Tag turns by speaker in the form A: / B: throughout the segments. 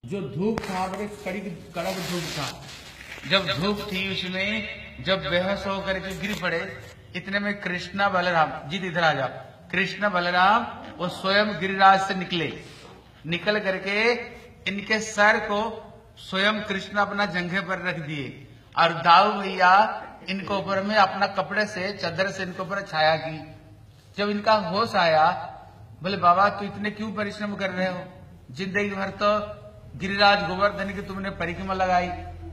A: जो धूप था बड़े कड़क धूप था। जब धूप थी उसमें जब बेहोश होकर के गिर पड़े, इतने में कृष्णा बलराम, जीत इधर आ जाओ, कृष्ण बलराम वो स्वयं गिरिराज से निकल करके इनके सर को स्वयं कृष्ण अपना जंघे पर रख दिए और दाऊ भैया इनको ऊपर में अपना कपड़े से चादर से इनको ऊपर छाया की। जब इनका होश आया, बोले बाबा तू इतने क्यों परिश्रम कर रहे हो, जिंदगी भर तो गिरिराज गोवर्धन की तुमने परिक्रमा लगाई,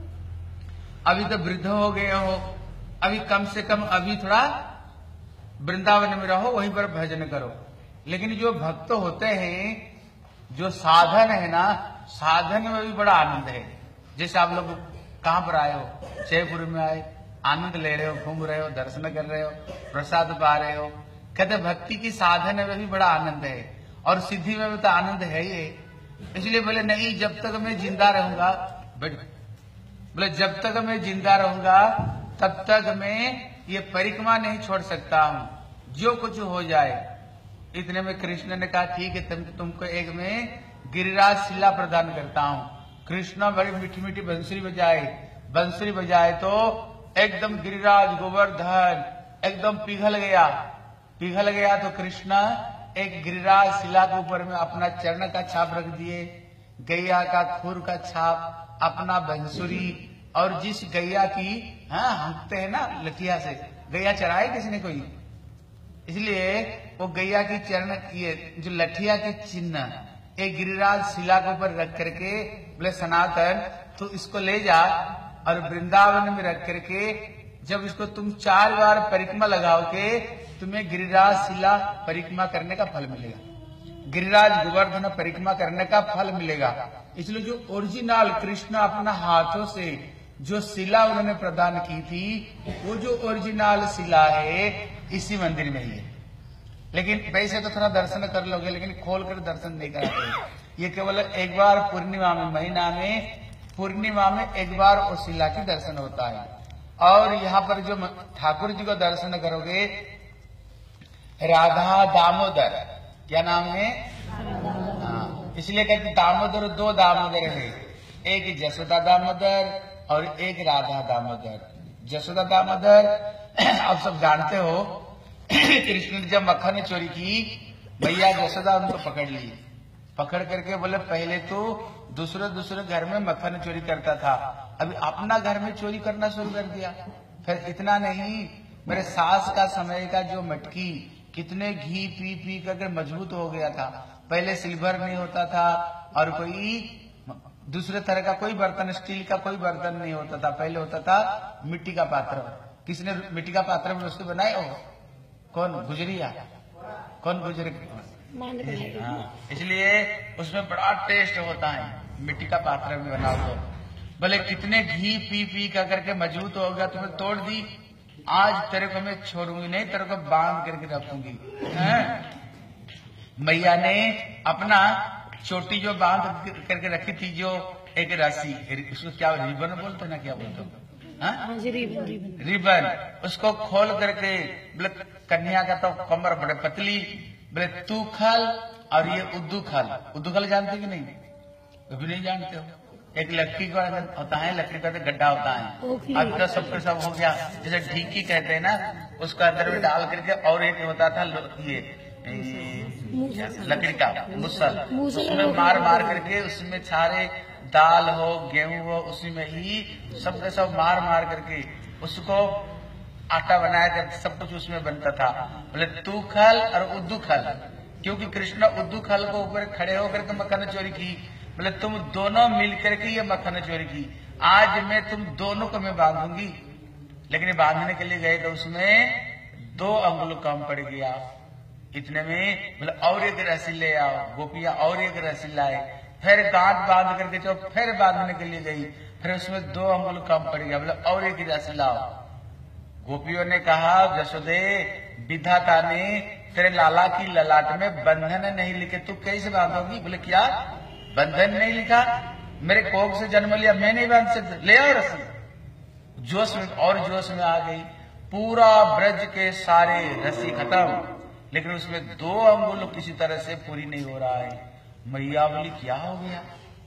A: अभी तो वृद्ध हो गए हो, अभी कम से कम अभी थोड़ा वृंदावन में रहो, वहीं पर भजन करो। लेकिन जो भक्त होते हैं, जो साधन है ना, साधन में भी बड़ा आनंद है। जैसे आप लोग कहाँ पर आए हो, जयपुर में आए, आनंद ले रहे हो, घूम रहे हो, दर्शन कर रहे हो, प्रसाद पा रहे हो। कहते भक्ति की साधन में भी बड़ा आनंद है और सिद्धि में भी तो आनंद है ही है। इसलिए बोले नहीं, जब तक मैं जिंदा रहूंगा, बोले जब तक मैं जिंदा रहूंगा तब तक मैं ये परिक्रमा नहीं छोड़ सकता हूँ, जो कुछ हो जाए। इतने में कृष्ण ने कहा ठीक है, तुमको एक में गिरिराज शिला प्रदान करता हूँ। कृष्ण बड़ी मीठी मीठी बंसुरी बजाए तो एकदम गिरिराज गोवर्धन एकदम पिघल गया तो कृष्ण एक गिरिराज शिला के ऊपर में अपना चरण का छाप रख दिए, गैया का खुर का छाप, अपना बंसुरी, और जिस गैया की हंकते हैं ना लठिया से, गैया चराए किसी ने कोई, इसलिए वो गैया की चरण, ये जो लठिया के चिन्ह एक गिरिराज शिला के ऊपर रख करके बोले सनातन तो इसको ले जा और वृंदावन में रख करके जब इसको तुम 4 बार परिक्रमा लगाओगे तुम्हें गिरिराज शिला परिक्रमा करने का फल मिलेगा, गिरिराज गोवर्धन परिक्रमा करने का फल मिलेगा। इसलिए जो ओरिजिनल कृष्ण अपना हाथों से जो शिला उन्होंने प्रदान की थी, वो जो ओरिजिनल शिला है इसी मंदिर में ही है। लेकिन वैसे तो थोड़ा दर्शन कर लोगे, लेकिन खोल कर दर्शन नहीं कराते। ये केवल एक बार पूर्णिमा में, महीना में पूर्णिमा में एक बार उस शिला की दर्शन होता है। और यहाँ पर जो ठाकुर जी को दर्शन करोगे, राधा दामोदर, क्या नाम है? इसलिए कहते दामोदर, 2 दामोदर है, एक जसोदा दामोदर और एक राधा दामोदर। जसोदा दामोदर आप सब जानते हो, कृष्ण ने जब मक्खन चोरी की, भैया जसोदा उनको पकड़ करके बोले पहले तो दूसरे घर में मक्खन चोरी करता था, अभी अपना घर में चोरी करना शुरू कर दिया। फिर इतना नहीं, मेरे सास का समय का जो मटकी कितने घी पी करके मजबूत हो गया था। पहले सिल्वर नहीं होता था और कोई दूसरे तरह का कोई बर्तन, स्टील का कोई बर्तन नहीं होता था, पहले होता था मिट्टी का पात्र। किसने मिट्टी का पात्र में उसको बनाए हो? कौन? गुजरिया। कौन गुजर? इसलिए उसमें बड़ा टेस्ट होता है, मिट्टी का पात्र में बनाओ तो। भले कितने घी पी करके मजबूत हो गया, तुम्हें तोड़ दी, आज तेरे को मैं छोड़ूंगी नहीं, तेरे को बांध करके रखूंगी। मैया ने अपना चोटी जो बांध करके रखी थी, जो एक रस्सी, उसको क्या रिबन बोलते ना, क्या बोलते हो? रिबन, उसको खोल करके बोले कन्या का तो कमर बड़े पतली, बोले तू खल और ये उद्दू खल जानते कि नहीं? अभी नहीं जानते हो? एक लकड़ी का होता है, लकड़ी का गड्ढा होता है, अब तो सब हो गया, जैसे ढीकी कहते हैं ना, उसका अंदर में डाल करके, और एक होता था ये लकड़ी का मुसल, उसमें मार करके उसमें सारे दाल हो गेहूं हो उसी में ही सब मार करके उसको आटा बनाया करके सब कुछ उसमें बनता था। बोले तू खल और उद्दू खल, क्योंकि कृष्ण उद्दू खल को ऊपर खड़े होकर के मक्खन चोरी की। बोले तुम दोनों मिल करके ये मक्खन चोरी की, आज मैं तुम दोनों को मैं बांधूंगी। लेकिन बांधने के लिए गए तो उसमें 2 अंगुल कम पड़ गया। इतने में बोले और एक रस्सी ले आओ, गोपिया और एक रस्सी लाए, फिर गांठ बांध करके जो फिर बांधने के लिए गई, फिर उसमें 2 अंगुल कम पड़ गया, बोले और एक रस्सी लाओ। गोपियों ने कहा जसोदे, विधाता ने तेरे लाला की ललाट में बंधन नहीं लिखे, तू कैसे बांधोगी? बोले क्या बंधन नहीं लिखा? मेरे कोख से जन्म लिया, मैं नहीं बांध सकता, ले आओ रस्सी। जोश में आ गई, पूरा ब्रज के सारे रस्सी खत्म, लेकिन उसमें 2 अंगुल किसी तरह से पूरी नहीं हो रहा है। मैया बोली क्या हो गया?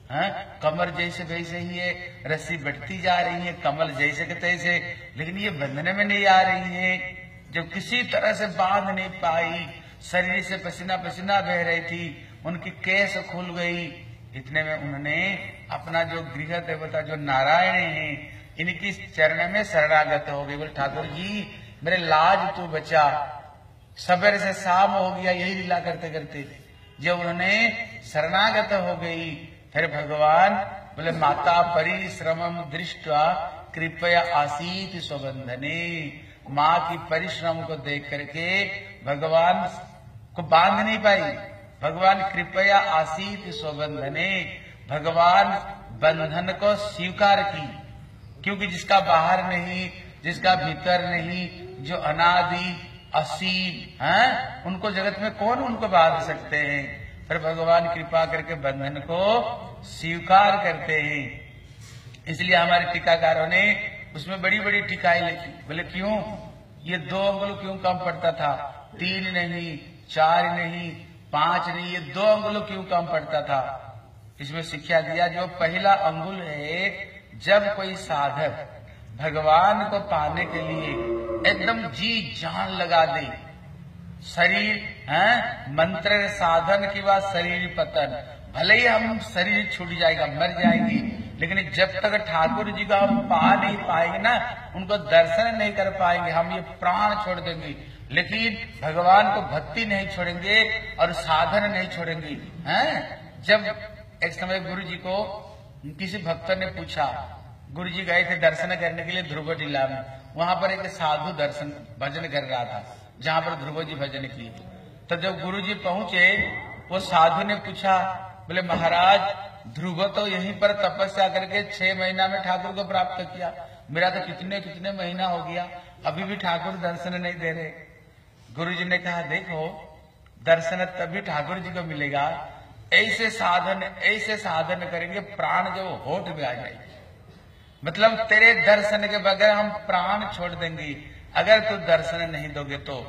A: कमर जैसे वैसे ही है, रस्सी बढ़ती जा रही है, कमल जैसे के तैसे, लेकिन ये बंधने में नहीं आ रही है। जब किसी तरह से बांध नहीं पाई, शरीर से पसीना पसीना बह रही थी, उनकी केस खुल गई। इतने में उन्होंने अपना जो गृह देवता जो नारायण है, इनकी चरण में शरणागत हो गए। बोले ठाकुर जी मेरे लाज तू बचा। सवेरे से शाम हो गया यही लीला करते करते, जब उन्होंने शरणागत हो गई, फिर भगवान बोले माता परिश्रमम दृष्टवा कृपया आसीत स्वबंधने। माँ की परिश्रम को देख करके भगवान को बांध नहीं पाई। भगवान कृपया आसीत स्वबंधने, भगवान बंधन को स्वीकार की, क्योंकि जिसका बाहर नहीं, जिसका भीतर नहीं, जो अनादि असीम है, उनको जगत में कौन उनको बांध सकते हैं। फिर भगवान कृपा करके बंधन को स्वीकार करते हैं। इसलिए हमारे टीकाकारों ने उसमें बड़ी बड़ी टीकाएं लिखी। बोले क्यों ये 2 अंगुल क्यों कम पड़ता था, 3 नहीं, 4 नहीं, 5 नहीं, ये 2 अंगुल क्यों कम पड़ता था। इसमें शिक्षा दिया जो पहला अंगुल है, जब कोई साधक भगवान को पाने के लिए एकदम जी जान लगा दे, शरीर मंत्र साधन की बात शरीर पतन, भले ही हम शरीर छूट जाएगा, मर जाएंगे, लेकिन जब तक ठाकुर जी का हम पा नहीं पाएंगे ना, उनको दर्शन नहीं कर पाएंगे, हम ये प्राण छोड़ देंगे, लेकिन भगवान को भक्ति नहीं छोड़ेंगे और साधन नहीं छोड़ेंगे। जब एक समय गुरु जी को किसी भक्त ने पूछा, गुरु जी गए थे दर्शन करने के लिए ध्रुव टीला में, वहां पर एक साधु दर्शन भजन कर रहा था, जहां पर ध्रुव जी भजन किए। तो जब गुरु जी पहुंचे, वो साधु ने पूछा, बोले महाराज ध्रुव तो यहीं पर तपस्या करके 6 महीना में ठाकुर को प्राप्त किया, मेरा तो कितने कितने महीना हो गया, अभी भी ठाकुर दर्शन नहीं दे रहे। गुरु जी ने कहा देखो दर्शन तभी ठाकुर जी को मिलेगा, ऐसे साधन करेंगे प्राण जो होठ में आ जाएगी। मतलब तेरे दर्शन के बगैर हम प्राण छोड़ देंगे, अगर तू दर्शन नहीं दोगे तो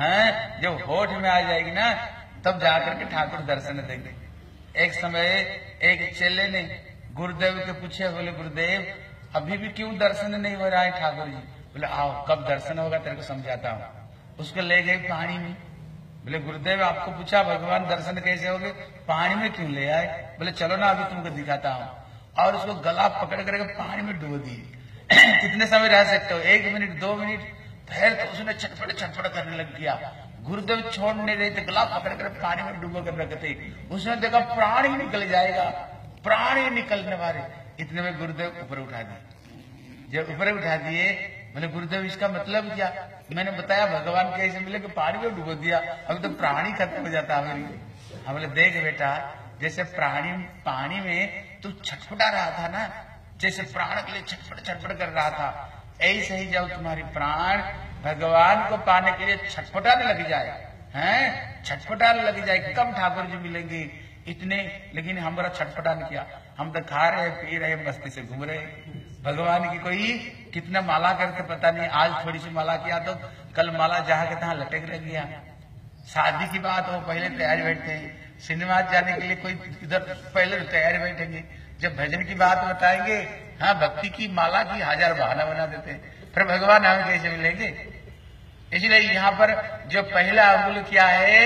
A: जब होठ में आ जाएगी ना, तब जाकर के ठाकुर दर्शन देंगे। एक समय एक चेले ने गुरुदेव के पूछे, बोले गुरुदेव अभी भी क्यों दर्शन नहीं हो रहा है ठाकुर जी। बोले आओ कब दर्शन होगा तेरे को समझाता हूँ। उसको ले गए पानी में। बोले गुरुदेव आपको पूछा भगवान दर्शन कैसे होगे, पानी में क्यों ले आए। बोले चलो ना अभी तुमको दिखाता हूँ, और उसको गला पकड़ करके पानी में डुबो दिए। कितने समय रह सकते हो, 1 मिनट 2 मिनट, फिर तो उसने छटपट करने लग गया। गुरुदेव छोड़ नहीं रहे थे, गला पकड़ कर पानी में डुबो कर रखते। उसने देखा प्राण ही निकल जाएगा, प्राण ही निकलने वाले। इतने में गुरुदेव ऊपर उठा दिए। जब ऊपर उठा दिए, बोले गुरुदेव इसका मतलब क्या। मैंने बताया भगवान कैसे मिले कि पानी में डुबो दिया, अभी तो प्राण ही खत्म हो जाता है। हम बोले देख बेटा, जैसे प्राणी पानी में तू छटपटा रहा था ना, जैसे प्राण के लिए छटपट कर रहा था, ऐसे ही जब तुम्हारी प्राण भगवान को पाने के लिए छटपटाने लग जाए, छटपटाने लग जाए, कब ठाकुर जी मिलेंगे इतने। लेकिन हमारा छटपटान किया, हम तो खा रहे पी रहे मस्ती से घूम रहे। भगवान की कोई कितना माला करते पता नहीं, आज थोड़ी सी माला किया तो कल माला जहाँ के तहाँ लटक रह गया। शादी की बात हो पहले तैयार बैठते हैं, सिनेमा जाने के लिए कोई इधर पहले तैयार बैठेंगे, जब भजन की बात बताएंगे भक्ति की माला की 1000 बहाना बना देते हैं, फिर भगवान हमें कैसे मिलेंगे। इसलिए यहाँ पर जो पहला अंगुल क्या है,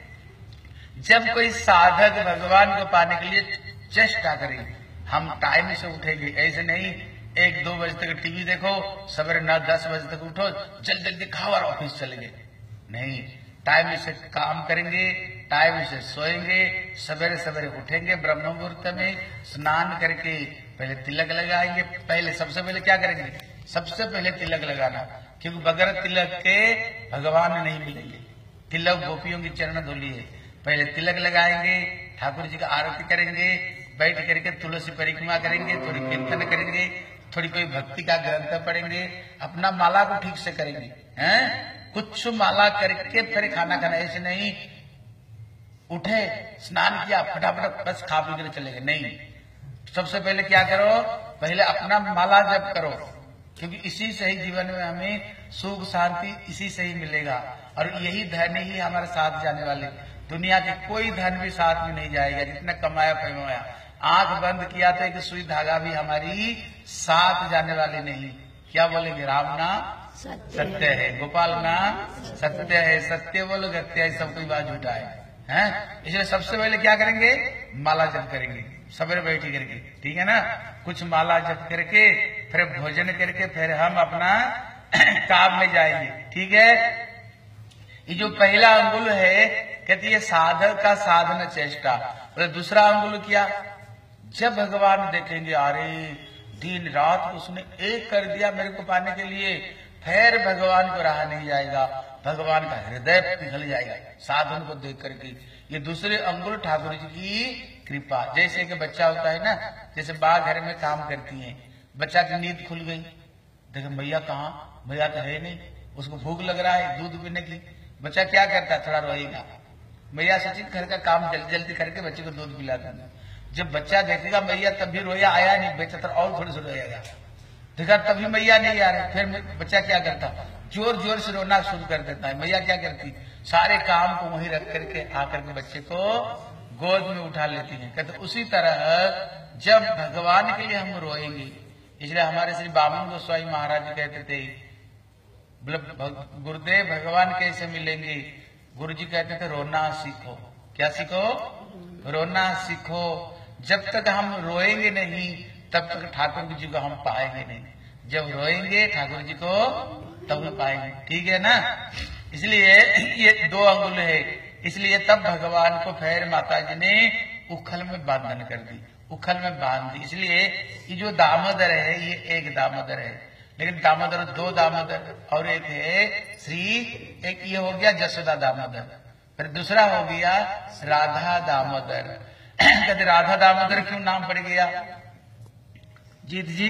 A: जब कोई साधक भगवान को पाने के लिए चेष्टा करे, हम टाइम से उठेंगे, ऐसे नहीं 1-2 बजे तक टीवी देखो, सवेरे 9-10 बजे तक उठो, जल्दी जल्दी खाओ और ऑफिस चले गए। नहीं, टाइम से काम करेंगे, टाइम से सोएंगे, सवेरे सवेरे उठेंगे, ब्रह्म मुहूर्त में स्नान करके पहले तिलक लगाएंगे। पहले सबसे पहले क्या करेंगे, सबसे पहले तिलक लगाना, क्योंकि बगैर तिलक के भगवान नहीं मिलेंगे। तिलक गोपियों की चरण धूली है, पहले तिलक लगाएंगे, ठाकुर जी का आरती करेंगे, बैठ करके तुलसी परिक्रमा करेंगे, थोड़ी कीर्तन करेंगे, थोड़ी कोई भक्ति का ग्रंथ पढ़ेंगे, अपना माला को ठीक से करेंगे, कुछ माला करके फिर खाना खाना। ऐसे नहीं उठे स्नान किया फटाफट बस खा पी कर चले गए, नहीं। सबसे पहले क्या करो, पहले अपना माला जप करो, क्योंकि इसी से ही जीवन में हमें सुख शांति इसी से ही मिलेगा, और यही धन ही हमारे साथ जाने वाले। दुनिया के कोई धन भी साथ में नहीं जाएगा, जितना कमाया फैमाया, आंख बंद किया तो एक सुई धागा भी हमारी साथ जाने वाली नहीं। क्या बोलेंगे? राम नाम सत्य है, गोपाल नाम सत्य है, सत्य बोलो गत्य है, सब कोई बात झूठा है। इसलिए सबसे पहले क्या करेंगे? माला जप करेंगे सवेरे बैठी करके, ठीक है ना। कुछ माला जप करके फिर भोजन करके फिर हम अपना काम में जाएंगे, ठीक है। ये जो पहला अंगुल है कहती है साधक का साधन चेष्टा। और दूसरा अंगुल क्या? जब भगवान देखेंगे अरे दिन रात उसने एक कर दिया मेरे को पाने के लिए, फिर भगवान को रहा नहीं जाएगा, भगवान का हृदय पिघल जाएगा साधन को देख करके। ये दूसरे अंगुल ठाकुर जी की कृपा। जैसे कि बच्चा होता है ना, जैसे माँ घर में काम करती है, बच्चा की नींद खुल गई, देखे मैया कहाँ, मैया तो है नहीं, उसको भूख लग रहा है दूध पीने की, बच्चा क्या करता है? थोड़ा रोएगा। मैया सोची घर का काम जल्दी जल्दी करके बच्चे को दूध पिला दूंगा। जब बच्चा देखेगा मैया तब भी रोया, आया नहीं, बेचा तो और थोड़ी सी रोएगा, देखा तभी मैया नहीं आ रही, फिर बच्चा क्या करता? जोर जोर से रोना शुरू कर देता है। मैया क्या करती? सारे काम को वहीं रख करके आकर के बच्चे को गोद में उठा लेती है। कहते उसी तरह जब भगवान के लिए हम रोएंगे, इसलिए हमारे श्री बामन गोस्वामी महाराज जी कहते थे, गुरुदेव भगवान कैसे मिलेंगे? गुरु जी कहते थे रोना सीखो। क्या सीखो? रोना सीखो। जब तक हम रोएंगे नहीं तब तक ठाकुर जी को हम पाएंगे नहीं, जब रोएंगे ठाकुर जी को तब पाएंगे, ठीक है ना। इसलिए ये दो अंगुल है, इसलिए तब भगवान को फिर माता जी ने उखल में बांधन कर दी, उखल में बांध दी। इसलिए ये जो दामोदर है ये एक दामोदर है, लेकिन दामोदर दो दामोदर, और एक है श्री, एक ये हो गया जसोदा दामोदर, फिर दूसरा हो गया राधा दामोदर। कहते राधा दामोदर क्यों नाम पड़ गया? जीत जी